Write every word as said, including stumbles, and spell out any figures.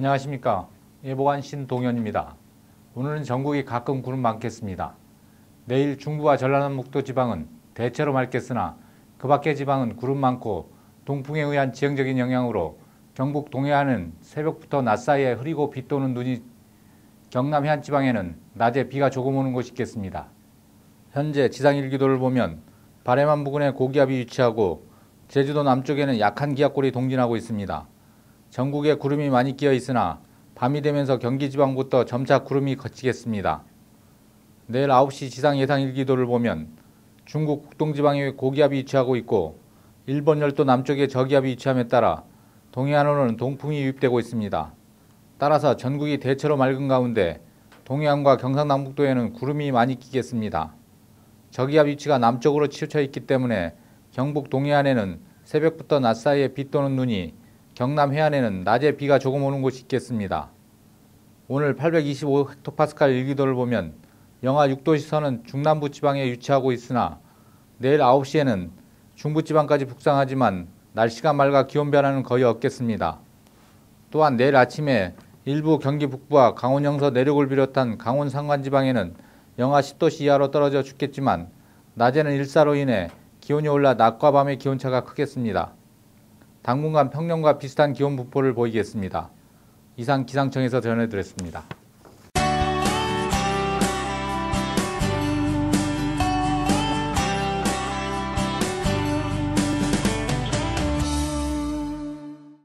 안녕하십니까. 예보관 신동현입니다. 오늘은 전국이 가끔 구름 많겠습니다. 내일 중부와 전라남북도 지방은 대체로 맑겠으나 그 밖의 지방은 구름 많고 동풍에 의한 지형적인 영향으로 경북 동해안은 새벽부터 낮 사이에 흐리고 비 또는 눈이, 경남 해안 지방에는 낮에 비가 조금 오는 곳이 있겠습니다. 현재 지상일기도를 보면 바래만 부근에 고기압이 위치하고 제주도 남쪽에는 약한 기압골이 동진하고 있습니다. 전국에 구름이 많이 끼어 있으나 밤이 되면서 경기 지방부터 점차 구름이 걷히겠습니다. 내일 아홉 시 지상 예상 일기도를 보면 중국 북동지방에 고기압이 위치하고 있고 일본 열도 남쪽에 저기압이 위치함에 따라 동해안으로는 동풍이 유입되고 있습니다. 따라서 전국이 대체로 맑은 가운데 동해안과 경상남북도에는 구름이 많이 끼겠습니다. 저기압 위치가 남쪽으로 치우쳐 있기 때문에 경북 동해안에는 새벽부터 낮 사이에 비 또는 눈이, 경남 해안에는 낮에 비가 조금 오는 곳이 있겠습니다. 오늘 팔백이십오 헥토파스칼 일기도를 보면 영하 육 도 시선은 중남부 지방에 위치하고 있으나 내일 아홉 시에는 중부지방까지 북상하지만 날씨가 맑아 기온 변화는 거의 없겠습니다. 또한 내일 아침에 일부 경기 북부와 강원 영서 내륙을 비롯한 강원 산간지방에는 영하 십 도씨 이하로 떨어져 죽겠지만 낮에는 일사로 인해 기온이 올라 낮과 밤의 기온차가 크겠습니다. 당분간 평년과 비슷한 기온 분포를 보이겠습니다. 이상 기상청에서 전해드렸습니다.